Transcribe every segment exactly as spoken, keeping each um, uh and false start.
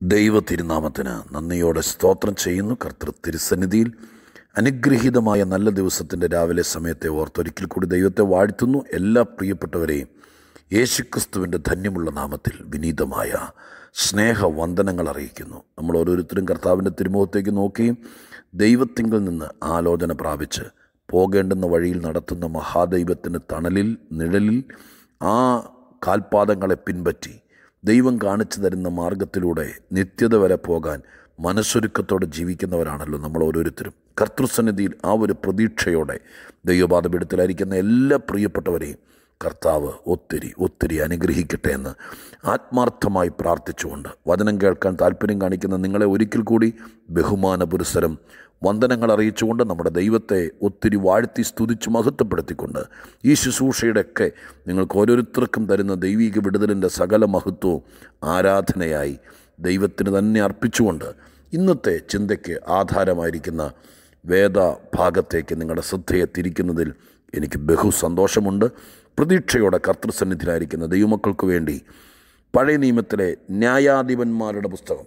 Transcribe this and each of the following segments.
ദൈവ തിരുനാമത്തിന് നന്ദിയോടെ സ്തോത്രം ചെയ്യുന്നു. കർത്തൃ തിരുസന്നിധിയിൽ അനുഗ്രഹീതമായ നല്ല ദിവസത്തിൻ്റെ രാവിലെ സമയത്തെ ഓർത്തൊരിക്കൽ കൂടി ദൈവത്തെ വാഴ്ത്തുന്നു. എല്ലാ പ്രിയപ്പെട്ടവരെയും യേശുക്രിസ്തുവിൻ്റെ ധന്യമുള്ള നാമത്തിൽ വിനീതമായ സ്നേഹവന്ദനങ്ങൾ അറിയിക്കുന്നു. നമ്മൾ ഓരോരുത്തരും കർത്താവിൻ്റെ തിരുമുഖത്തേക്ക് നോക്കുകയും ദൈവത്തിങ്കിൽ നിന്ന് ആലോചന പ്രാപിച്ച് പോകേണ്ടുന്ന വഴിയിൽ നടത്തുന്ന മഹാദൈവത്തിൻ്റെ തണലിൽ നിഴലിൽ ആ കാൽപാദങ്ങളെ പിൻപറ്റി ദൈവം കാണിച്ചു തരുന്ന മാർഗത്തിലൂടെ നിത്യത വരെ പോകാൻ മനസ്സൊരുക്കത്തോടെ ജീവിക്കുന്നവരാണല്ലോ നമ്മൾ ഓരോരുത്തരും. കർത്തൃസന്നിധിയിൽ ആ ഒരു പ്രതീക്ഷയോടെ ദൈവപാദപീഠത്തിലായിരിക്കുന്ന എല്ലാ പ്രിയപ്പെട്ടവരെയും കർത്താവ് ഒത്തിരി ഒത്തിരി അനുഗ്രഹിക്കട്ടെ എന്ന് ആത്മാർത്ഥമായി പ്രാർത്ഥിച്ചുകൊണ്ട് വചനം കേൾക്കാൻ താല്പര്യം കാണിക്കുന്ന നിങ്ങളെ ഒരിക്കൽ കൂടി ബഹുമാന പുരസ്സരം വന്ദനങ്ങൾ അറിയിച്ചുകൊണ്ട് നമ്മുടെ ദൈവത്തെ ഒത്തിരി വാഴ്ത്തി സ്തുതിച്ച് മഹത്വപ്പെടുത്തിക്കൊണ്ട് ഈ ശുശ്രൂഷയുടെയൊക്കെ നിങ്ങൾക്ക് ഓരോരുത്തർക്കും തരുന്ന ദൈവിക വിടുതലിൻ്റെ സകല മഹത്വവും ആരാധനയായി ദൈവത്തിന് തന്നെ അർപ്പിച്ചുകൊണ്ട് ഇന്നത്തെ ചിന്തയ്ക്ക് ആധാരമായിരിക്കുന്ന വേദഭാഗത്തേക്ക് നിങ്ങളുടെ ശ്രദ്ധയെ തിരിക്കുന്നതിൽ എനിക്ക് ബഹു സന്തോഷമുണ്ട്. പ്രതീക്ഷയോടെ കർത്തൃസന്നിധിയിലായിരിക്കുന്ന ദൈവമക്കൾക്ക് വേണ്ടി പഴയ നിയമത്തിലെ ന്യായാധിപന്മാരുടെ പുസ്തകം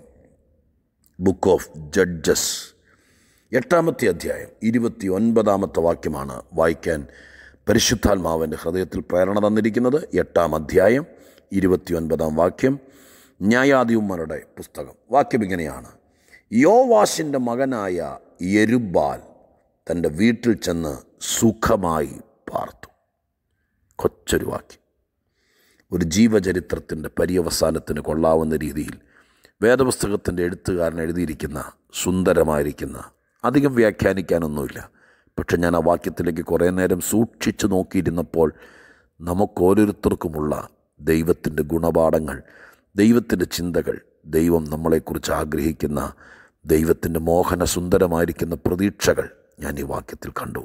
ബുക്ക് ഓഫ് ജഡ്ജസ് എട്ടാമത്തെ അധ്യായം ഇരുപത്തി ഒൻപതാമത്തെ വാക്യമാണ് വായിക്കാൻ പരിശുദ്ധാത്മാവിൻ്റെ ഹൃദയത്തിൽ പ്രേരണ തന്നിരിക്കുന്നത്. എട്ടാം അധ്യായം ഇരുപത്തി ഒൻപതാം വാക്യം, ന്യായാധിപന്മാരുടെ പുസ്തകം. വാക്യം ഇങ്ങനെയാണ്: യോവാശിൻ്റെ മകനായ യെരുബ്ബാൽ തൻ്റെ വീട്ടിൽ ചെന്ന് സുഖമായി പാർത്തു. കൊച്ചൊരു വാക്യം, ഒരു ജീവചരിത്രത്തിൻ്റെ പര്യവസാനത്തിന് കൊള്ളാവുന്ന രീതിയിൽ വേദപുസ്തകത്തിൻ്റെ എഴുത്തുകാരൻ എഴുതിയിരിക്കുന്ന സുന്ദരമായിരിക്കുന്ന, അധികം വ്യാഖ്യാനിക്കാനൊന്നുമില്ല, പക്ഷെ ഞാൻ ആ വാക്യത്തിലേക്ക് കുറേ നേരം സൂക്ഷിച്ചു നോക്കിയിരുന്നപ്പോൾ നമുക്കോരോരുത്തർക്കുമുള്ള ദൈവത്തിൻ്റെ ഗുണപാഠങ്ങൾ, ദൈവത്തിൻ്റെ ചിന്തകൾ, ദൈവം നമ്മളെക്കുറിച്ച് ആഗ്രഹിക്കുന്ന ദൈവത്തിൻ്റെ മോഹന സുന്ദരമായിരിക്കുന്ന പ്രതീക്ഷകൾ ഞാൻ ഈ വാക്യത്തിൽ കണ്ടു.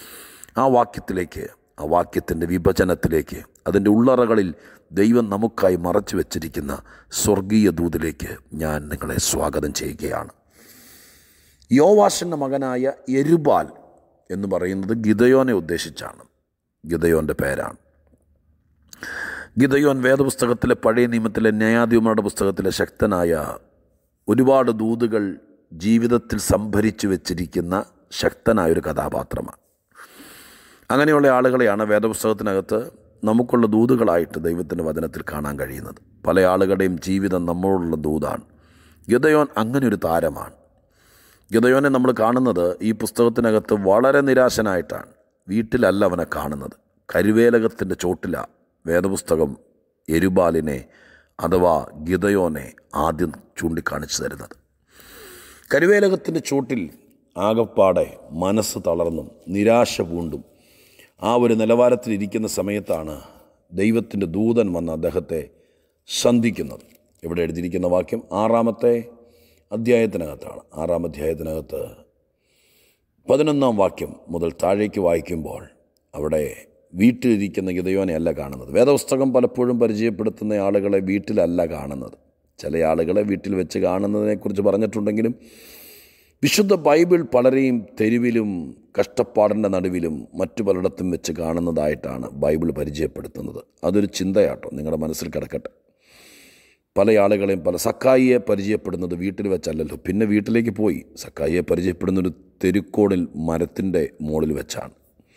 ആ വാക്യത്തിലേക്ക്, ആ വാക്യത്തിൻ്റെ വിഭജനത്തിലേക്ക്, അതിൻ്റെ ഉള്ളറകളിൽ ദൈവം നമുക്കായി മറച്ചു വച്ചിരിക്കുന്ന സ്വർഗീയ ദൂതിലേക്ക് ഞാൻ നിങ്ങളെ സ്വാഗതം ചെയ്യുകയാണ്. യോവാശിൻ്റെ മകനായ യെരുബ്ബാൽ എന്ന് പറയുന്നത് ഗിദയോനെ ഉദ്ദേശിച്ചാണ്. ഗിദയോൻ്റെ പേരാണ്. ഗിദയോൻ വേദപുസ്തകത്തിലെ പഴയ നിയമത്തിലെ ന്യായാധിപന്മാരുടെ പുസ്തകത്തിലെ ശക്തനായ ഒരുപാട് ദൂതുകൾ ജീവിതത്തിൽ സംഭരിച്ചു വെച്ചിരിക്കുന്ന ശക്തനായൊരു കഥാപാത്രമാണ്. അങ്ങനെയുള്ള ആളുകളെയാണ് വേദപുസ്തകത്തിനകത്ത് നമുക്കുള്ള ദൂതുകളായിട്ട് ദൈവത്തിൻ്റെ വചനത്തിൽ കാണാൻ കഴിയുന്നത്. പല ആളുകളുടെയും ജീവിതം നമ്മളോടുള്ള ദൂതാണ്. ഗിദയോൻ അങ്ങനെ ഒരു താരമാണ്. ഗിദയോനെ നമ്മൾ കാണുന്നത് ഈ പുസ്തകത്തിനകത്ത് വളരെ നിരാശനായിട്ടാണ്. വീട്ടിലല്ല അവനെ കാണുന്നത്, കരുവേലകത്തിൻ്റെ ചോട്ടിലാണ് വേദപുസ്തകം യെരുബ്ബാലിനെ അഥവാ ഗിദയോനെ ആദ്യം ചൂണ്ടിക്കാണിച്ചു തരുന്നത്. കരുവേലകത്തിൻ്റെ ചോട്ടിൽ ആകപ്പാടെ മനസ്സ് തളർന്നും നിരാശ പൂണ്ടും ആ ഒരു നിലവാരത്തിലിരിക്കുന്ന സമയത്താണ് ദൈവത്തിൻ്റെ ദൂതൻ വന്ന് അദ്ദേഹത്തെ സന്ധിക്കുന്നത്. ഇവിടെ എഴുതിയിരിക്കുന്ന വാക്യം ആറാമത്തെ അധ്യായത്തിനകത്താണ്. ആറാം അധ്യായത്തിനകത്ത് പതിനൊന്നാം വാക്യം മുതൽ താഴേക്ക് വായിക്കുമ്പോൾ അവിടെ വീട്ടിലിരിക്കുന്ന ഗിദയോനെ അല്ല കാണുന്നത്. വേദപുസ്തകം പലപ്പോഴും പരിചയപ്പെടുത്തുന്ന ആളുകളെ വീട്ടിലല്ല കാണുന്നത്. ചില ആളുകളെ വീട്ടിൽ വെച്ച് കാണുന്നതിനെക്കുറിച്ച് പറഞ്ഞിട്ടുണ്ടെങ്കിലും വിശുദ്ധ ബൈബിൾ പലരെയും തെരുവിലും കഷ്ടപ്പാടിൻ്റെ നടുവിലും മറ്റു പലയിടത്തും വെച്ച് കാണുന്നതായിട്ടാണ് ബൈബിൾ പരിചയപ്പെടുത്തുന്നത്. അതൊരു ചിന്തയാട്ടോ, നിങ്ങളുടെ മനസ്സിൽ കിടക്കട്ടെ. പല ആളുകളെയും പല സക്കായിയെ പരിചയപ്പെടുന്നത് വീട്ടിൽ വെച്ചല്ലല്ലോ, പിന്നെ വീട്ടിലേക്ക് പോയി. സക്കായിയെ പരിചയപ്പെടുന്നൊരു തെരുക്കോണിൽ മരത്തിൻ്റെ മുകളിൽ വെച്ചാണ്.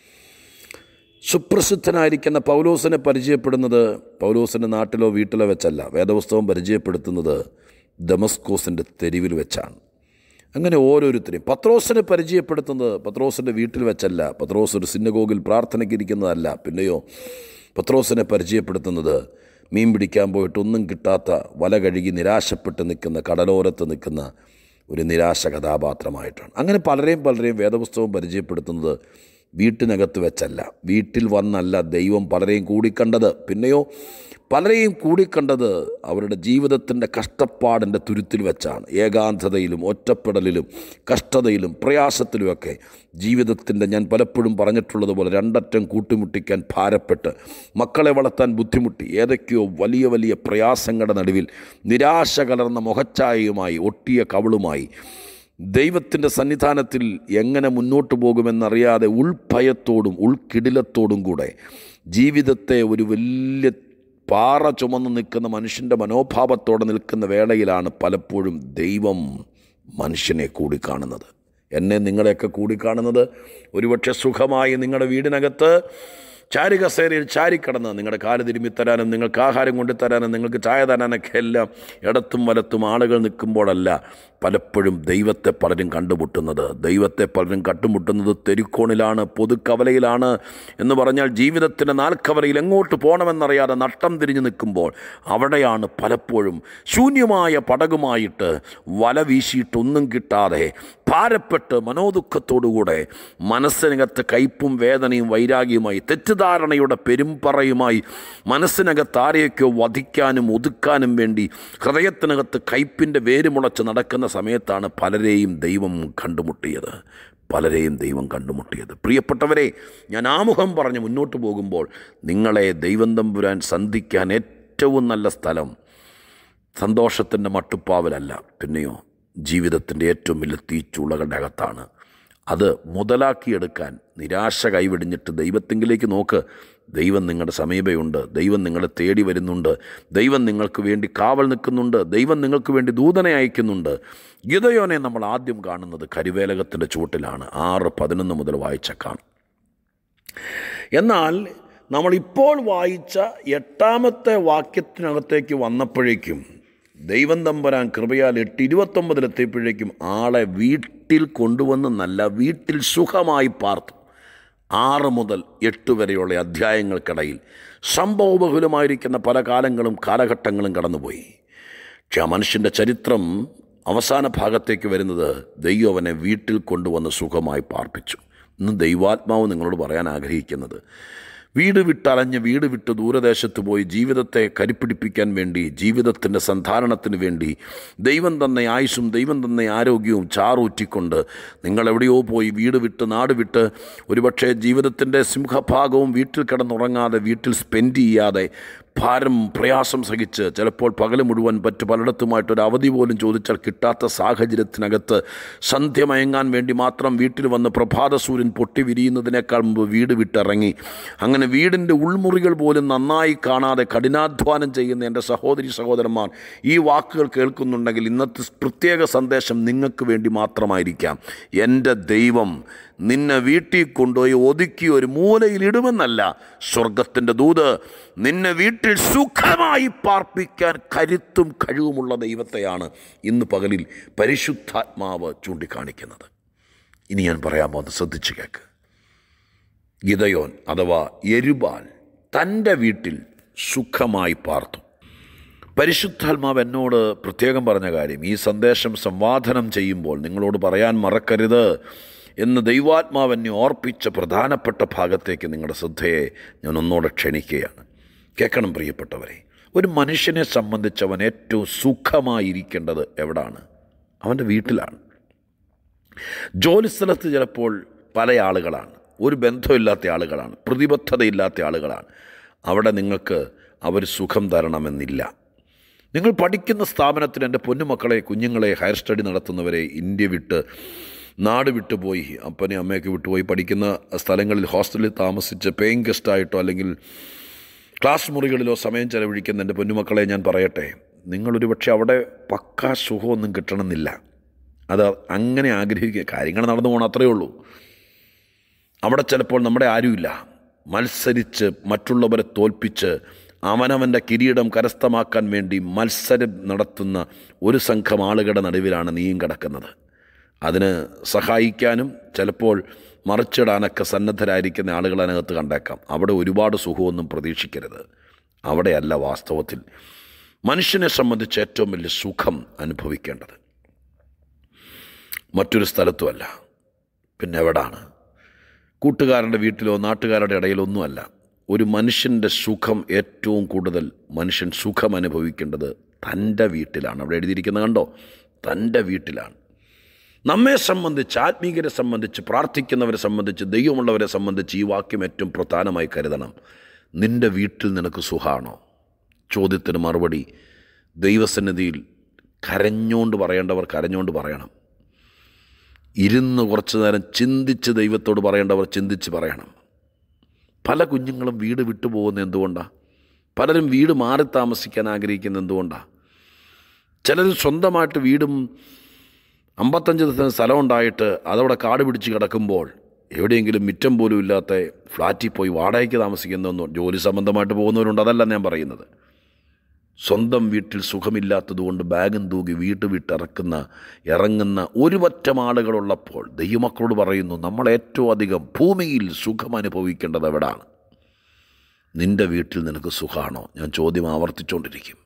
സുപ്രസിദ്ധനായിരിക്കുന്ന പൗലോസിനെ പരിചയപ്പെടുന്നത് പൗലോസിൻ്റെ നാട്ടിലോ വീട്ടിലോ വെച്ചല്ല. വേദപുസ്തകം പരിചയപ്പെടുത്തുന്നത് ദമസ്കോസിൻ്റെ തെരുവിൽ വെച്ചാണ്. അങ്ങനെ ഓരോരുത്തരെയും പത്രോസിനെ പരിചയപ്പെടുത്തുന്നത് പത്രോസിൻ്റെ വീട്ടിൽ വെച്ചല്ല. പത്രോസ് ഒരു സിനഗോഗിൽ പ്രാർത്ഥനയ്ക്ക് ഇരിക്കുന്നതല്ല. പിന്നെയോ പത്രോസിനെ പരിചയപ്പെടുത്തുന്നത് മീൻ പിടിക്കാൻ പോയിട്ട് ഒന്നും കിട്ടാത്ത, വല കഴുകി നിരാശപ്പെട്ട് നിൽക്കുന്ന, കടലോരത്ത് നിൽക്കുന്ന ഒരു നിരാശ കഥാപാത്രമായിട്ടാണ്. അങ്ങനെ പലരെയും പലരെയും വേദപുസ്തകം പരിചയപ്പെടുത്തുന്നത് വീട്ടിനകത്ത് വെച്ചല്ല, വീട്ടിൽ വന്നല്ല ദൈവം പലരെയും കൂടിക്കണ്ടത്. പിന്നെയോ പലരെയും കൂടിക്കണ്ടത് അവരുടെ ജീവിതത്തിൻ്റെ കഷ്ടപ്പാടിൻ്റെ തുരുത്തിൽ വെച്ചാണ്. ഏകാന്തതയിലും ഒറ്റപ്പെടലിലും കഷ്ടതയിലും പ്രയാസത്തിലുമൊക്കെ ജീവിതത്തിൻ്റെ, ഞാൻ പലപ്പോഴും പറഞ്ഞിട്ടുള്ളതുപോലെ, രണ്ടറ്റം കൂട്ടിമുട്ടിക്കാൻ ഭാരപ്പെട്ട് മക്കളെ വളർത്താൻ ബുദ്ധിമുട്ടി ഏതൊക്കെയോ വലിയ വലിയ പ്രയാസങ്ങളുടെ നടുവിൽ നിരാശ കലർന്ന മുഖച്ഛായയുമായി ഒട്ടിയ കവിളുമായി ദൈവത്തിൻ്റെ സന്നിധാനത്തിൽ എങ്ങനെ മുന്നോട്ട് പോകുമെന്നറിയാതെ ഉൾഭയത്തോടും ഉൾക്കിടിലത്തോടും കൂടെ ജീവിതത്തെ ഒരു വലിയ പാറ ചുമന്ന് നിൽക്കുന്ന മനുഷ്യൻ്റെ മനോഭാവത്തോടെ നിൽക്കുന്ന വേളയിലാണ് പലപ്പോഴും ദൈവം മനുഷ്യനെ കൂടിക്കാണുന്നത്. എന്നെ നിങ്ങളെയൊക്കെ കൂടിക്കാണുന്നത് ഒരുപക്ഷെ സുഖമായി നിങ്ങളുടെ വീടിനകത്ത് ചാരികസേരയിൽ ചാരിക്കടന്ന് നിങ്ങളുടെ കാല് തിരുമ്മിത്തരാനും നിങ്ങൾക്ക് ആഹാരം കൊണ്ടുതരാനും നിങ്ങൾക്ക് ചായ തരാനൊക്കെ എല്ലാം ഇടത്തും വലത്തും ആളുകൾ നിൽക്കുമ്പോഴല്ല പലപ്പോഴും ദൈവത്തെ പലരും കണ്ടുമുട്ടുന്നത്. ദൈവത്തെ പലരും കണ്ടുമുട്ടുന്നത് തെരുക്കോണിലാണ്, പൊതുക്കവലയിലാണ്. എന്ന് പറഞ്ഞാൽ ജീവിതത്തിൻ്റെ നാൽക്കവലയിൽ എങ്ങോട്ട് പോകണമെന്നറിയാതെ നട്ടം തിരിഞ്ഞു നിൽക്കുമ്പോൾ അവിടെയാണ് പലപ്പോഴും ശൂന്യമായ പടകുമായിട്ട് വല വീശിയിട്ടൊന്നും കിട്ടാതെ ഭാരപ്പെട്ട് മനോദുഃഖത്തോടുകൂടെ മനസ്സിനകത്ത് കയ്പും വേദനയും വൈരാഗ്യവുമായി തെറ്റിദ്ധാരണയുടെ പെരുമ്പറയുമായി മനസ്സിനകത്ത് ആരെയൊക്കെയോ വധിക്കാനും ഒതുക്കാനും വേണ്ടി ഹൃദയത്തിനകത്ത് കയ്പിൻ്റെ വേരുമുളച്ച് നടക്കുന്ന സമയത്താണ് പലരെയും ദൈവം കണ്ടുമുട്ടിയത് പലരെയും ദൈവം കണ്ടുമുട്ടിയത് പ്രിയപ്പെട്ടവരെ, ഞാൻ ആമുഖം പറഞ്ഞ് മുന്നോട്ട് പോകുമ്പോൾ നിങ്ങളെ ദൈവം തമ്പുരാൻ സന്ധിക്കാൻ ഏറ്റവും നല്ല സ്ഥലം സന്തോഷത്തിൻ്റെ മട്ടുപ്പാവിലല്ല, പിന്നെയോ ജീവിതത്തിൻ്റെ ഏറ്റവും വലിയ തീച്ചുളകളുടെ അകത്താണ്. അത് മുതലാക്കിയെടുക്കാൻ നിരാശ കൈവെടിഞ്ഞിട്ട് ദൈവത്തെങ്കിലേക്ക് നോക്ക്. ദൈവം നിങ്ങളുടെ സമീപയുണ്ട്, ദൈവം നിങ്ങളെ തേടി വരുന്നുണ്ട്, ദൈവം നിങ്ങൾക്ക് വേണ്ടി കാവൽ നിൽക്കുന്നുണ്ട്, ദൈവം നിങ്ങൾക്ക് വേണ്ടി ദൂതനെ അയക്കുന്നുണ്ട്. ഗിദെയോനെ നമ്മൾ ആദ്യം കാണുന്നത് കരുവേലകത്തിൻ്റെ ചുവട്ടിലാണ്. ആറ് പതിനൊന്ന് മുതൽ വായിച്ചേക്കാം. എന്നാൽ നമ്മളിപ്പോൾ വായിച്ച എട്ടാമത്തെ വാക്യത്തിനകത്തേക്ക് വന്നപ്പോഴേക്കും ദൈവം തമ്പുരാൻ കൃപയാൽ എട്ട് ഇരുപത്തൊമ്പതിലെത്തിയപ്പോഴേക്കും ആളെ വീട്ടിൽ കൊണ്ടുവന്ന് നല്ല വീട്ടിൽ സുഖമായി പാർത്തു. ആറ് മുതൽ എട്ട് വരെയുള്ള അധ്യായങ്ങൾക്കിടയിൽ സംഭവബഹുലമായിരിക്കുന്ന പല കാലങ്ങളും കാലഘട്ടങ്ങളും കടന്നുപോയി. പക്ഷെ ആ മനുഷ്യൻ്റെ ചരിത്രം അവസാന ഭാഗത്തേക്ക് വരുന്നത് ദൈവം അവനെ വീട്ടിൽ കൊണ്ടുവന്ന് സുഖമായി പാർപ്പിച്ചു. ഇന്ന് ദൈവാത്മാവ് നിങ്ങളോട് പറയാൻ ആഗ്രഹിക്കുന്നത്, വീട് വിട്ടലഞ്ഞ് വീട് വിട്ട് ദൂരദേശത്ത് പോയി ജീവിതത്തെ കരുപ്പിടിപ്പിക്കാൻ വേണ്ടി, ജീവിതത്തിൻ്റെ സന്ധാരണത്തിന് വേണ്ടി ദൈവം തന്നെ ആയുസ്സും ദൈവം തന്നെ ആരോഗ്യവും ചാറൂറ്റിക്കൊണ്ട് നിങ്ങളെവിടെയോ പോയി വീട് വിട്ട് നാട് വിട്ട് ഒരുപക്ഷെ ജീവിതത്തിൻ്റെ സിംഹഭാഗവും വീട്ടിൽ കിടന്നുറങ്ങാതെ വീട്ടിൽ സ്പെൻഡ് ചെയ്യാതെ ഭാരം പ്രയാസം സഹിച്ച് ചിലപ്പോൾ പകൽ മുഴുവൻ മറ്റ് പലയിടത്തുമായിട്ടൊരു അവധി പോലും ചോദിച്ചാൽ കിട്ടാത്ത സാഹചര്യത്തിനകത്ത് സന്ധ്യ മയങ്ങാൻ വേണ്ടി മാത്രം വീട്ടിൽ വന്ന് പ്രഭാത സൂര്യൻ പൊട്ടി വിരിയുന്നതിനേക്കാൾ മുമ്പ് വീട് വിട്ടിറങ്ങി അങ്ങനെ വീടിൻ്റെ ഉൾമുറികൾ പോലും നന്നായി കാണാതെ കഠിനാധ്വാനം ചെയ്യുന്ന എൻ്റെ സഹോദരി സഹോദരന്മാർ ഈ വാക്കുകൾ കേൾക്കുന്നുണ്ടെങ്കിൽ ഇന്നത്തെ പ്രത്യേക സന്ദേശം നിങ്ങൾക്ക് വേണ്ടി മാത്രമായിരിക്കാം. എൻ്റെ ദൈവം നിന്നെ വീട്ടിൽ കൊണ്ടുപോയി ഒതുക്കി ഒരു മൂലയിൽ ഇടുമെന്നല്ല, സ്വർഗത്തിൻ്റെ ദൂത് നിന്നെ വീട്ടിൽ സുഖമായി പാർപ്പിക്കാൻ കരുത്തും കഴിവുമുള്ള ദൈവത്തെയാണ് ഇന്ന് പകലിൽ പരിശുദ്ധാത്മാവ് ചൂണ്ടിക്കാണിക്കുന്നത്. ഇനി ഞാൻ പറയാൻ പോകുന്നത് ശ്രദ്ധിച്ചു കേൾക്ക്. ഗിദെയോൻ അഥവാ യെരുബാൽ തൻ്റെ വീട്ടിൽ സുഖമായി പാർത്തു. പരിശുദ്ധാത്മാവ് എന്നോട് പ്രത്യേകം പറഞ്ഞ കാര്യം, ഈ സന്ദേശം സംവാദനം ചെയ്യുമ്പോൾ നിങ്ങളോട് പറയാൻ മറക്കരുത് എന്ന് ദൈവാത്മാവ് എന്നെ ഓർപ്പിച്ച പ്രധാനപ്പെട്ട ഭാഗത്തേക്ക് നിങ്ങളുടെ ശ്രദ്ധയെ ഞാൻ ഒന്നോടെ ക്ഷണിക്കുകയാണ്. കേൾക്കണം പ്രിയപ്പെട്ടവരെ, ഒരു മനുഷ്യനെ സംബന്ധിച്ച് അവൻ ഏറ്റവും സുഖമായിരിക്കേണ്ടത് എവിടാണ്? അവൻ്റെ വീട്ടിലാണ്. ജോലിസ്ഥലത്ത് ചിലപ്പോൾ പല ആളുകളാണ്, ഒരു ബന്ധമില്ലാത്ത ആളുകളാണ്, പ്രതിബദ്ധതയില്ലാത്ത ആളുകളാണ്. അവിടെ നിങ്ങൾക്ക് അവർ സുഖം തരണമെന്നില്ല. നിങ്ങൾ പഠിക്കുന്ന സ്ഥാപനത്തിൽ എൻ്റെ പൊന്നുമക്കളെ, കുഞ്ഞുങ്ങളെ, ഹയർ സ്റ്റഡി നടത്തുന്നവരെ, ഇന്ത്യ വിട്ട് നാട് വിട്ടുപോയി അപ്പനെ അമ്മയൊക്കെ വിട്ടുപോയി പഠിക്കുന്ന സ്ഥലങ്ങളിൽ ഹോസ്റ്റലിൽ താമസിച്ച് പേയിങ് ഗസ്റ്റായിട്ടോ അല്ലെങ്കിൽ ക്ലാസ് മുറികളിലോ സമയം ചെലവഴിക്കുന്ന എൻ്റെ പൊന്നുമക്കളെ ഞാൻ പറയട്ടെ, നിങ്ങളൊരു പക്ഷേ അവിടെ പക്കാ സുഖമൊന്നും കിട്ടണമെന്നില്ല. അത് അങ്ങനെ ആഗ്രഹിക്കുക, കാര്യങ്ങൾ നടന്നു പോകണം, അത്രയേ ഉള്ളൂ. അവിടെ ചിലപ്പോൾ നമ്മുടെ ആരുമില്ല. മത്സരിച്ച് മറ്റുള്ളവരെ തോൽപ്പിച്ച് അവനവൻ്റെ കിരീടം കരസ്ഥമാക്കാൻ വേണ്ടി മത്സരം നടത്തുന്ന ഒരു സംഘം ആളുകളുടെ നടുവിലാണ് നീയും കിടക്കുന്നത്. അതിന് സഹായിക്കാനും ചിലപ്പോൾ മറിച്ചിടാനൊക്കെ സന്നദ്ധരായിരിക്കുന്ന ആളുകൾ അതിനകത്ത് കണ്ടേക്കാം. അവിടെ ഒരുപാട് സുഖമൊന്നും പ്രതീക്ഷിക്കരുത്. അവിടെയല്ല വാസ്തവത്തിൽ മനുഷ്യനെ സംബന്ധിച്ച് ഏറ്റവും വലിയ സുഖം അനുഭവിക്കേണ്ടത്. മറ്റൊരു സ്ഥലത്തുമല്ല. പിന്നെ എവിടാണ്? കൂട്ടുകാരുടെ വീട്ടിലോ നാട്ടുകാരുടെ ഇടയിലൊന്നുമല്ല. ഒരു മനുഷ്യൻ്റെ സുഖം ഏറ്റവും കൂടുതൽ മനുഷ്യൻ സുഖം അനുഭവിക്കേണ്ടത് തൻ്റെ വീട്ടിലാണ്. അവിടെ എഴുതിയിരിക്കുന്നത് കണ്ടോ? തൻ്റെ വീട്ടിലാണ്. നമ്മെ സംബന്ധിച്ച്, ആത്മീയരെ സംബന്ധിച്ച്, പ്രാർത്ഥിക്കുന്നവരെ സംബന്ധിച്ച്, ദൈവമുള്ളവരെ സംബന്ധിച്ച് ഈ വാക്യം ഏറ്റവും പ്രധാനമായി കരുതണം. നിൻ്റെ വീട്ടിൽ നിനക്ക് സുഖമാണോ? ചോദ്യത്തിന് മറുപടി ദൈവസന്നിധിയിൽ കരഞ്ഞുകൊണ്ട് പറയേണ്ടവർ കരഞ്ഞുകൊണ്ട് പറയണം. ഇരുന്ന് കുറച്ചു നേരം ചിന്തിച്ച് ദൈവത്തോട് പറയേണ്ടവർ ചിന്തിച്ച് പറയണം. പല കുഞ്ഞുങ്ങളും വീട് വിട്ടു പോകുന്നത് എന്തുകൊണ്ടാണ്? പലരും വീട് മാറി താമസിക്കാൻ ആഗ്രഹിക്കുന്നത് എന്തുകൊണ്ടാണ്? ചിലർ സ്വന്തമായിട്ട് വീടും അമ്പത്തഞ്ച് ദിവസം സ്ഥലം ഉണ്ടായിട്ട് അതവിടെ കാട് പിടിച്ച് കിടക്കുമ്പോൾ എവിടെയെങ്കിലും മിറ്റം പോലും ഇല്ലാത്ത ഫ്ലാറ്റിൽ പോയി വാടകയ്ക്ക് താമസിക്കുന്നൊന്നും ജോലി സംബന്ധമായിട്ട് പോകുന്നവരുണ്ട്. അതല്ല ഞാൻ പറയുന്നത്. സ്വന്തം വീട്ടിൽ സുഖമില്ലാത്തതുകൊണ്ട് ബാഗും തൂക്കി വീട്ട് വിട്ടിറക്കുന്ന ഇറങ്ങുന്ന ഒരു പറ്റം ആളുകളുള്ളപ്പോൾ ദൈവമക്കളോട് പറയുന്നു, നമ്മൾ ഏറ്റവും അധികം ഭൂമിയിൽ സുഖം അനുഭവിക്കേണ്ടത് എവിടാണ്? നിൻ്റെ വീട്ടിൽ നിനക്ക് സുഖമാണോ? ഞാൻ ചോദ്യം ആവർത്തിച്ചുകൊണ്ടിരിക്കും.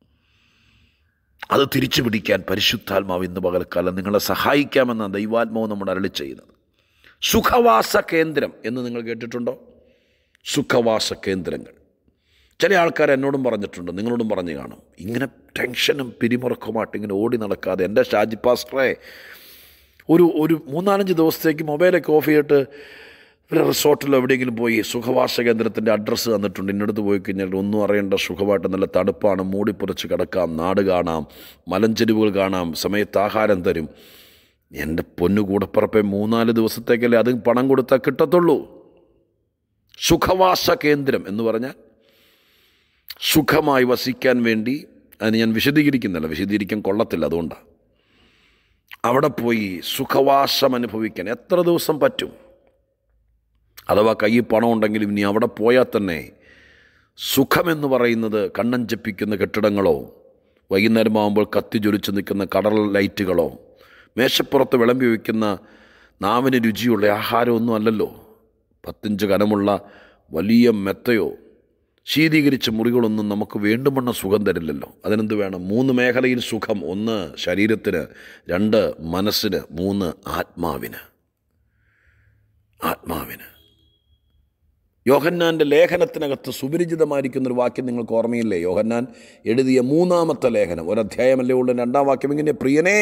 അത് തിരിച്ചു പിടിക്കാൻ പരിശുദ്ധാത്മാവ് ഇന്ന് പകൽക്കാലം നിങ്ങളെ സഹായിക്കാമെന്നാണ് ദൈവാത്മാവ് നമ്മുടെ അരുളി ചെയ്യുന്നത്. സുഖവാസ കേന്ദ്രം എന്ന് നിങ്ങൾ കേട്ടിട്ടുണ്ടോ? സുഖവാസ കേന്ദ്രങ്ങൾ. ചില ആൾക്കാർ എന്നോടും പറഞ്ഞിട്ടുണ്ട്, നിങ്ങളോടും പറഞ്ഞു കാണും, ഇങ്ങനെ ടെൻഷനും പിരിമുറുക്കമായിട്ട് ഇങ്ങനെ ഓടി നടക്കാതെ എൻ്റെ ഷാജി പാസ്റ്ററെ ഒരു ഒരു മൂന്നാലഞ്ച് ദിവസത്തേക്ക് മൊബൈലൊക്കെ ഓഫ് ചെയ്തിട്ട് ഒരു റിസോർട്ടിലോ എവിടെയെങ്കിലും പോയി സുഖവാസ കേന്ദ്രത്തിൻ്റെ അഡ്രസ്സ് തന്നിട്ടുണ്ട്. ഇന്നടുത്ത് പോയി കഴിഞ്ഞാൽ ഒന്നും അറിയേണ്ട, സുഖമായിട്ട് നല്ല തണുപ്പാണ്, മൂടിപ്പുറച്ച് കിടക്കാം, നാട് കാണാം, മലഞ്ചെരുവുകൾ കാണാം, സമയത്ത് ആഹാരം തരും. എൻ്റെ പൊന്നു കൂടപ്പുറപ്പെ മൂന്നാല് ദിവസത്തേക്കല്ലേ അത് പണം കൊടുത്താൽ കിട്ടത്തുള്ളൂ. സുഖവാസ കേന്ദ്രം എന്ന് പറഞ്ഞാൽ സുഖമായി വസിക്കാൻ വേണ്ടി, അതിന് ഞാൻ വിശദീകരിക്കുന്നില്ല, വിശദീകരിക്കാൻ കൊള്ളത്തില്ല, അതുകൊണ്ടാണ്. അവിടെ പോയി സുഖവാസം അനുഭവിക്കാൻ എത്ര ദിവസം പറ്റും? അഥവാ കയ്യിൽ പണം ഉണ്ടെങ്കിലും ഇനി അവിടെ പോയാൽ തന്നെ സുഖമെന്ന് പറയുന്നത് കണ്ണഞ്ചപ്പിക്കുന്ന കെട്ടിടങ്ങളോ, വൈകുന്നേരമാകുമ്പോൾ കത്തി ജ്വലിച്ച് നിൽക്കുന്ന കടൽ ലൈറ്റുകളോ, മേശപ്പുറത്ത് വിളമ്പി വയ്ക്കുന്ന നാവിന് രുചിയുള്ള ആഹാരമൊന്നും അല്ലല്ലോ. പത്തിഞ്ച് കനമുള്ള വലിയ മെത്തയോ ശീതീകരിച്ച മുറികളൊന്നും നമുക്ക് വേണ്ടുമെന്ന സുഖം തരില്ലല്ലോ. അതിനെന്ത് വേണം? മൂന്ന് മേഖലയിൽ സുഖം. ഒന്ന് ശരീരത്തിന്, രണ്ട് മനസ്സിന്, മൂന്ന് ആത്മാവിന്. ആത്മാവിന് യോഹന്നാൻ്റെ ലേഖനത്തിനകത്ത് സുപരിചിതമായിരിക്കുന്നൊരു വാക്യം നിങ്ങൾക്ക് ഓർമ്മയില്ലേ? യോഹന്നാൻ എഴുതിയ മൂന്നാമത്തെ ലേഖനം, ഒരധ്യായമല്ലേ ഉള്ള രണ്ടാം വാക്യം ഇങ്ങനെ, പ്രിയനേ,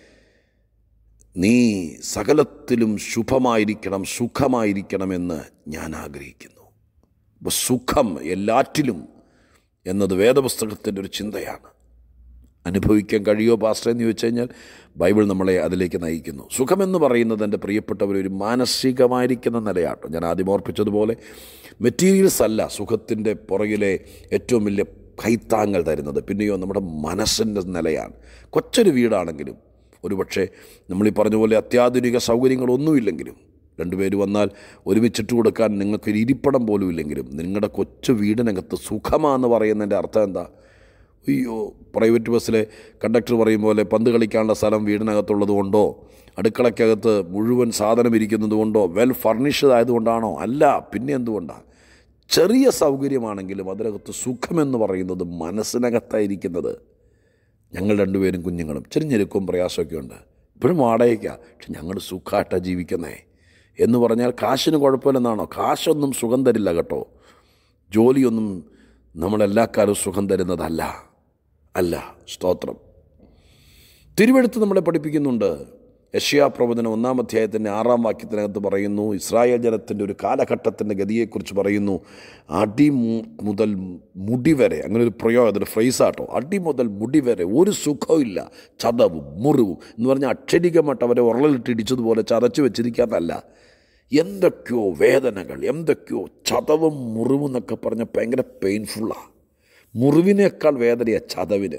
നീ സകലത്തിലും ശുഭമായിരിക്കണം, സുഖമായിരിക്കണമെന്ന് ഞാൻ ആഗ്രഹിക്കുന്നു. അപ്പോൾ സുഖം എല്ലാറ്റിലും എന്നത് വേദപുസ്തകത്തിൻ്റെ ഒരു ചിന്തയാണ്. അനുഭവിക്കാൻ കഴിയുമോ പാസ്റ്റർ എന്ന് ചോദിച്ചു കഴിഞ്ഞാൽ ബൈബിൾ നമ്മളെ അതിലേക്ക് നയിക്കുന്നു. സുഖമെന്ന് പറയുന്നത് എൻ്റെ പ്രിയപ്പെട്ടവർ ഒരു മാനസികമായിരിക്കുന്ന നിലയാട്ടോ. ഞാൻ ആദ്യം ഓർപ്പിച്ചതുപോലെ മെറ്റീരിയൽസ് അല്ല സുഖത്തിൻ്റെ പുറകിലെ ഏറ്റവും വലിയ കൈത്താങ്ങൽ തരുന്നത്, പിന്നെയോ നമ്മുടെ മനസ്സിൻ്റെ നിലയാണ്. കൊച്ചൊരു വീടാണെങ്കിലും ഒരു പക്ഷേ നമ്മളീ പറഞ്ഞ പോലെ അത്യാധുനിക സൗകര്യങ്ങളൊന്നുമില്ലെങ്കിലും, രണ്ടുപേര് വന്നാൽ ഒരുമിച്ചിട്ട് കൊടുക്കാൻ നിങ്ങൾക്കൊരു ഇരിപ്പിടം പോലും ഇല്ലെങ്കിലും, നിങ്ങളുടെ കൊച്ചു വീടിനകത്ത് സുഖമാണെന്ന് പറയുന്നതിൻ്റെ അർത്ഥം എന്താ? അയ്യോ, പ്രൈവറ്റ് ബസ്സിലെ കണ്ടക്ടർ പറയും പോലെ പന്ത് കളിക്കാനുള്ള സ്ഥലം വീടിനകത്തുള്ളത് കൊണ്ടോ, അടുക്കളയ്ക്കകത്ത് മുഴുവൻ സാധനം ഇരിക്കുന്നത് കൊണ്ടോ, വെൽ ഫർണിഷ്ഡ് ആയതുകൊണ്ടാണോ? അല്ല, പിന്നെ എന്തുകൊണ്ടാണ്? ചെറിയ സൗകര്യമാണെങ്കിലും അതിനകത്ത് സുഖമെന്ന് പറയുന്നത് മനസ്സിനകത്തായിരിക്കുന്നത്. ഞങ്ങൾ രണ്ടുപേരും കുഞ്ഞുങ്ങളും ചെറിഞ്ഞെരുക്കവും പ്രയാസമൊക്കെ ഉണ്ട്, ഇപ്പോഴും വാടകയ്ക്കാണ്, പക്ഷെ ഞങ്ങൾ സുഖമായിട്ടാണ് ജീവിക്കുന്നേ എന്ന് പറഞ്ഞാൽ കാശിന് കുഴപ്പമില്ലെന്നാണോ? കാശൊന്നും സുഖം തരില്ല കേട്ടോ. ജോലിയൊന്നും നമ്മളെല്ലാ കാലവും സുഖം തരുന്നതല്ല. അല്ല, സ്തോത്രം. തിരുവെഴുത്ത് നമ്മളെ പഠിപ്പിക്കുന്നുണ്ട്. യെശയ്യാ പ്രവചനം ഒന്നാം അധ്യായത്തിൻ്റെ ആറാം വാക്യത്തിനകത്ത് പറയുന്നു, ഇസ്രായേൽ ജനത്തിൻ്റെ ഒരു കാലഘട്ടത്തിൻ്റെ ഗതിയെക്കുറിച്ച് പറയുന്നു. അടി മുതൽ മുടി വരെ, അങ്ങനെ ഒരു പ്രയോഗം, അതൊരു ഫ്രൈസാട്ടോ, അടി മുതൽ മുടി വരെ ഒരു സുഖമില്ല, ചതവും മുറിവും എന്ന് പറഞ്ഞാൽ അക്ഷരികമായിട്ട് അവരെ ഉറളിലിട്ട് ഇടിച്ചതുപോലെ ചതച്ച് വെച്ചിരിക്കാന്നല്ല, എന്തൊക്കെയോ വേദനകൾ, എന്തൊക്കെയോ ചതവും മുറിവും എന്നൊക്കെ പറഞ്ഞാൽ ഭയങ്കര പെയിൻഫുള്ളാണ്. മുറിവിനേക്കാൾ വേദനയാണ് ചതവിന്.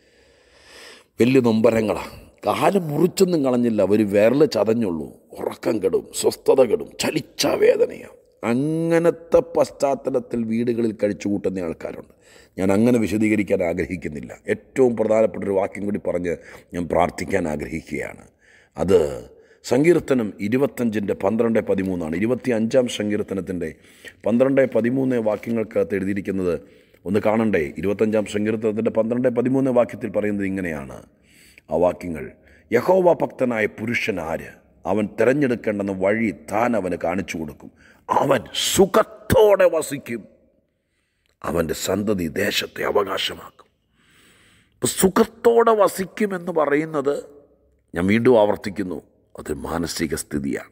വലിയ നൊമ്പരങ്ങളാണ്. കാല് മുറിച്ചൊന്നും കളഞ്ഞില്ല, ഒരു വിരൽ ചതഞ്ഞുള്ളൂ, ഉറക്കം കെടും, സ്വസ്ഥത കെടും, ചലിച്ച വേദനയാണ്. അങ്ങനത്തെ പശ്ചാത്തലത്തിൽ വീടുകളിൽ കഴിച്ചു കൂട്ടുന്ന ആൾക്കാരുണ്ട്. ഞാൻ അങ്ങനെ വിശദീകരിക്കാൻ ആഗ്രഹിക്കുന്നില്ല. ഏറ്റവും പ്രധാനപ്പെട്ടൊരു വാക്യം കൂടി പറഞ്ഞ് ഞാൻ പ്രാർത്ഥിക്കാൻ ആഗ്രഹിക്കുകയാണ്. അത് സങ്കീർത്തനം ഇരുപത്തഞ്ചിൻ്റെ പന്ത്രണ്ട് പതിമൂന്നാണ്. ഇരുപത്തി അഞ്ചാം സങ്കീർത്തനത്തിൻ്റെ പന്ത്രണ്ട് പതിമൂന്ന് വാക്യങ്ങൾക്കകത്ത് എഴുതിയിരിക്കുന്നത് ഒന്ന് കാണണ്ടേ? ഇരുപത്തഞ്ചാം സങ്കീർത്തനത്തിൻ്റെ പന്ത്രണ്ട് പതിമൂന്ന് വാക്യത്തിൽ പറയുന്നത് ഇങ്ങനെയാണ് ആ വാക്യങ്ങൾ: യഹോവ ഭക്തനായ പുരുഷൻ ആര്? അവൻ തിരഞ്ഞെടുക്കേണ്ടെന്ന വഴി താൻ അവന് കാണിച്ചു കൊടുക്കും. അവൻ സുഖത്തോടെ വസിക്കും, അവൻ്റെ സന്തതി ദേശത്തെ അവകാശമാക്കും. ഇപ്പം സുഖത്തോടെ വസിക്കുമെന്ന് പറയുന്നത്, ഞാൻ വീണ്ടും ആവർത്തിക്കുന്നു, അത് മാനസിക സ്ഥിതിയാണ്.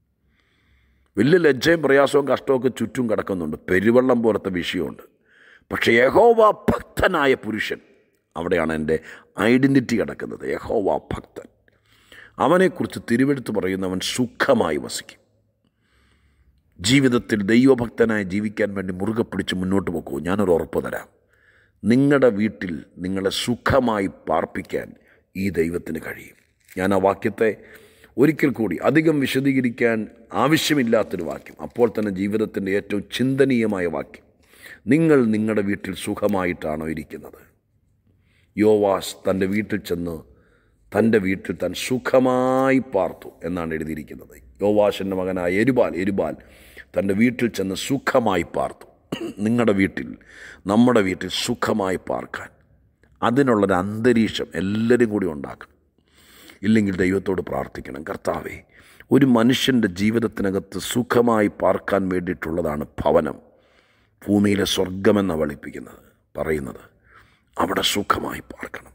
വലിയ ലജ്ജയും പ്രയാസവും കഷ്ടമൊക്കെ ചുറ്റും കിടക്കുന്നുണ്ട്, പെരുവെള്ളം പോലത്തെ വിഷയമുണ്ട്. പക്ഷേ യഹോവ ഭക്തനായ പുരുഷൻ, അവിടെയാണ് എൻ്റെ ഐഡൻറ്റിറ്റി കിടക്കുന്നത്. യഹോവ ഭക്തൻ, അവനെക്കുറിച്ച് തിരുവെടുത്ത് പറയുന്നവൻ സുഖമായി വസിക്കും. ജീവിതത്തിൽ ദൈവഭക്തനായി ജീവിക്കാൻ വേണ്ടി മുറുകെ പിടിച്ച് മുന്നോട്ട് പോകൂ. ഞാനൊരു ഉറപ്പ് തരാം, നിങ്ങളുടെ വീട്ടിൽ നിങ്ങളെ സുഖമായി പാർപ്പിക്കാൻ ഈ ദൈവത്തിന് കഴിയും. ഞാൻ ആ വാക്യത്തെ ഒരിക്കൽ കൂടി അധികം വിശദീകരിക്കാൻ ആവശ്യമില്ലാത്തൊരു വാക്യം, അപ്പോൾ തന്നെ ജീവിതത്തിൻ്റെ ഏറ്റവും ചിന്തനീയമായ വാക്യം. നിങ്ങൾ നിങ്ങളുടെ വീട്ടിൽ സുഖമായിട്ടാണോ ഇരിക്കുന്നത്? യോവാസ് തൻ്റെ വീട്ടിൽ ചെന്ന് തൻ്റെ വീട്ടിൽ താൻ സുഖമായി പാർത്തു എന്നാണ് എഴുതിയിരിക്കുന്നത്. യോവാഷിൻ്റെ മകനായ എരുബാൽ എരുബാൽ തൻ്റെ വീട്ടിൽ ചെന്ന് സുഖമായി പാർത്തു. നിങ്ങളുടെ വീട്ടിൽ, നമ്മുടെ വീട്ടിൽ സുഖമായി പാർക്കാൻ അതിനുള്ളൊരു അന്തരീക്ഷം എല്ലാവരും കൂടി ഉണ്ടാക്കണം. ഇല്ലെങ്കിൽ ദൈവത്തോട് പ്രാർത്ഥിക്കണം, കർത്താവേ, ഒരു മനുഷ്യൻ്റെ ജീവിതത്തിനകത്ത് സുഖമായി പാർക്കാൻ വേണ്ടിയിട്ടുള്ളതാണ് ഭവനം. ഭൂമിയിലെ സ്വർഗമെന്ന വിളിപ്പിക്കുന്നത് പറയുന്നത് അവിടെ സുഖമായി പാർക്കണം.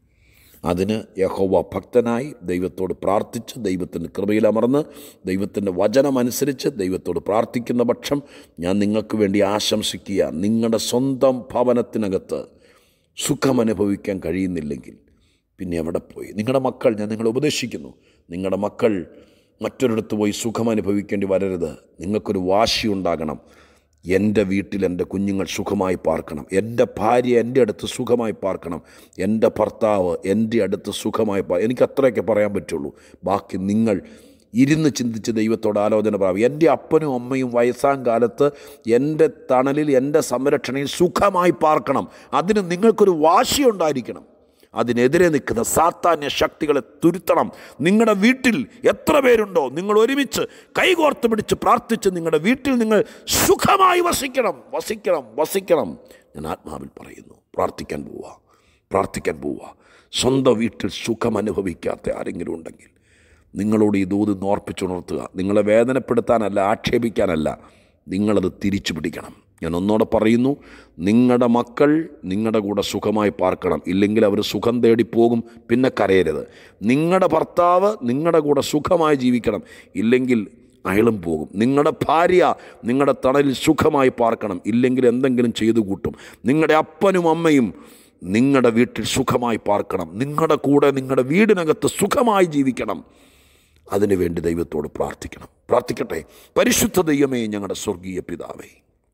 അതിന് യഹോവ ഭക്തനായി ദൈവത്തോട് പ്രാർത്ഥിച്ച് ദൈവത്തിൻ്റെ കൃപയിലമർന്ന് ദൈവത്തിൻ്റെ വചനമനുസരിച്ച് ദൈവത്തോട് പ്രാർത്ഥിക്കുന്ന പക്ഷം ഞാൻ നിങ്ങൾക്ക് വേണ്ടി ആശംസിക്കുക, നിങ്ങളുടെ സ്വന്തം ഭവനത്തിനകത്ത് സുഖമനുഭവിക്കാൻ കഴിയുന്നില്ലെങ്കിൽ പിന്നെ എവിടെ പോയി? നിങ്ങളുടെ മക്കൾ, ഞാൻ നിങ്ങളെ ഉപദേശിക്കുന്നു, നിങ്ങളുടെ മക്കൾ മറ്റൊരിടത്ത് പോയി സുഖമനുഭവിക്കേണ്ടി വരരുത്. നിങ്ങൾക്കൊരു വാശി ഉണ്ടാകണം, എൻ്റെ വീട്ടിൽ എൻ്റെ കുഞ്ഞുങ്ങൾ സുഖമായി പാർക്കണം, എൻ്റെ ഭാര്യ എൻ്റെ അടുത്ത് സുഖമായി പാർക്കണം, എൻ്റെ ഭർത്താവ് എൻ്റെ അടുത്ത് സുഖമായി പാർ എനിക്ക് അത്രയൊക്കെ പറയാൻ പറ്റുള്ളൂ. ബാക്കി നിങ്ങൾ ഇരുന്ന് ചിന്തിച്ച് ദൈവത്തോട് ആലോചന പ്രാപിക്കും. എൻ്റെ അപ്പനും അമ്മയും വയസ്സാം കാലത്ത് എൻ്റെ തണലിൽ എൻ്റെ സംരക്ഷണയിൽ സുഖമായി പാർക്കണം. അതിന് നിങ്ങൾക്കൊരു വാശി ഉണ്ടായിരിക്കണം. അതിനെതിരെ നിൽക്കുന്ന സാത്താന്യ ശക്തികളെ തുരുത്തണം. നിങ്ങളുടെ വീട്ടിൽ എത്ര പേരുണ്ടോ, നിങ്ങൾ ഒരുമിച്ച് കൈകോർത്ത് പിടിച്ച് പ്രാർത്ഥിച്ച് നിങ്ങളുടെ വീട്ടിൽ നിങ്ങൾ സുഖമായി വസിക്കണം വസിക്കണം വസിക്കണം ഞാൻ ആത്മാവിൽ പറയുന്നു. പ്രാർത്ഥിക്കാൻ പോവുക പ്രാർത്ഥിക്കാൻ പോവുക സ്വന്തം വീട്ടിൽ സുഖം അനുഭവിക്കാത്ത ആരെങ്കിലും ഉണ്ടെങ്കിൽ നിങ്ങളോട് ഈ ദൂത് ഓർപ്പിച്ചുണർത്തുക. നിങ്ങളെ വേദനപ്പെടുത്താനല്ല, ആക്ഷേപിക്കാനല്ല, നിങ്ങളത് തിരിച്ചു പിടിക്കണം. ഞാൻ ഒന്നോടെ പറയുന്നു, നിങ്ങളുടെ മക്കൾ നിങ്ങളുടെ കൂടെ സുഖമായി പാർക്കണം. ഇല്ലെങ്കിൽ അവർ സുഖം തേടി പോകും, പിന്നെ കരയരുത്. നിങ്ങളുടെ ഭർത്താവ് നിങ്ങളുടെ കൂടെ സുഖമായി ജീവിക്കണം, ഇല്ലെങ്കിൽ അയാളും പോകും. നിങ്ങളുടെ ഭാര്യ നിങ്ങളുടെ തണലിൽ സുഖമായി പാർക്കണം, ഇല്ലെങ്കിൽ എന്തെങ്കിലും ചെയ്തു കൂട്ടും. നിങ്ങളുടെ അപ്പനും അമ്മയും നിങ്ങളുടെ വീട്ടിൽ സുഖമായി പാർക്കണം. നിങ്ങളുടെ കൂടെ നിങ്ങളുടെ വീടിനകത്ത് സുഖമായി ജീവിക്കണം. അതിനുവേണ്ടി ദൈവത്തോട് പ്രാർത്ഥിക്കണം. പ്രാർത്ഥിക്കട്ടെ. പരിശുദ്ധ ദൈവമേ, ഞങ്ങളുടെ സ്വർഗീയ പിതാവേ,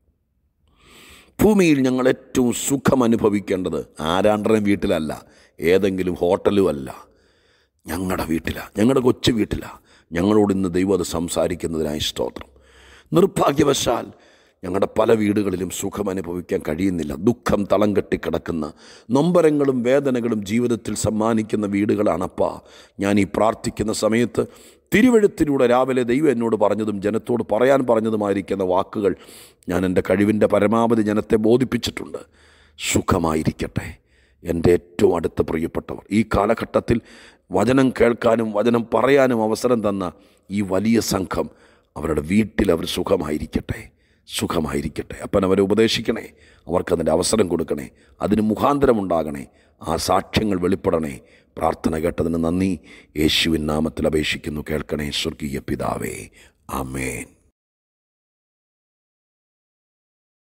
ഭൂമിയിൽ ഞങ്ങൾ ഏറ്റവും സുഖം അനുഭവിക്കേണ്ടത് ആരാണ്ടനും വീട്ടിലല്ല, ഏതെങ്കിലും ഹോട്ടലും അല്ല, ഞങ്ങളുടെ വീട്ടിലാണ്, ഞങ്ങളുടെ കൊച്ചു വീട്ടിലാണ്. ഞങ്ങളോട് ഇന്ന് ദൈവം അത് സംസാരിക്കുന്നതിനായി സ്തോത്രം. നിർഭാഗ്യവശാൽ ഞങ്ങളുടെ പല വീടുകളിലും സുഖം അനുഭവിക്കാൻ കഴിയുന്നില്ല. ദുഃഖം തളം കെട്ടിക്കിടക്കുന്ന നൊമ്പരങ്ങളും വേദനകളും ജീവിതത്തിൽ സമ്മാനിക്കുന്ന വീടുകളാണപ്പാ. ഞാൻ ഈ പ്രാർത്ഥിക്കുന്ന സമയത്ത് തിരുവെഴുത്തിലൂടെ രാവിലെ ദൈവം എന്നോട് പറഞ്ഞതും ജനത്തോട് പറയാൻ പറഞ്ഞതുമായിരിക്കുന്ന വാക്കുകൾ ഞാൻ എൻ്റെ കഴിവിൻ്റെ പരമാവധി ജനത്തെ ബോധിപ്പിച്ചിട്ടുണ്ട്. സുഖമായിരിക്കട്ടെ എൻ്റെ ഏറ്റവും അടുത്ത പ്രിയപ്പെട്ടവർ. ഈ കാലഘട്ടത്തിൽ വചനം കേൾക്കാനും വചനം പറയാനും അവസരം തന്ന ഈ വലിയ സംഘം, അവരുടെ വീട്ടിൽ അവർ സുഖമായിരിക്കട്ടെ സുഖമായിരിക്കട്ടെ അപ്പൻ അവരെ ഉപദേശിക്കണേ, അവർക്കതിൻ്റെ അവസരം കൊടുക്കണേ, അതിന് മുഖാന്തരമുണ്ടാകണേ, ആ സാക്ഷ്യങ്ങൾ വെളിപ്പെടണേ. പ്രാർത്ഥന കേട്ടതിന് നന്ദി. യേശുവിൻ നാമത്തിൽ അപേക്ഷിക്കുന്നു, കേൾക്കണേ സ്വർഗീയ പിതാവേ. ആമേൻ.